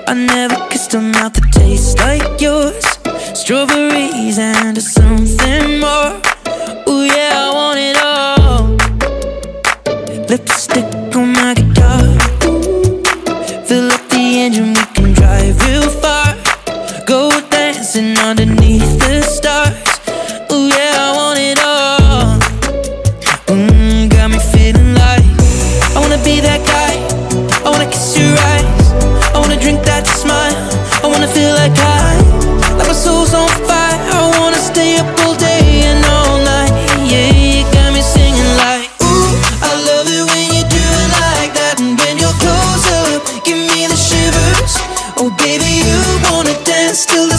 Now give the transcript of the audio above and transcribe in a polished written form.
I never kissed a mouth that tastes like yours. Strawberries and something more. Ooh yeah, I want it all. Lipstick on my guitar. Fill up the engine, we can drive real far. Go dancing underneath the stars. Ooh yeah, I want it all. Got me feeling like I wanna be that guy. I wanna kiss your eyes. I wanna drink that smile. I wanna feel like my soul's on fire. I wanna stay up all day and all night. Yeah, you got me singing like, ooh, I love it when you do it like that. And when you're close up, give me the shivers. Oh baby, you wanna dance till the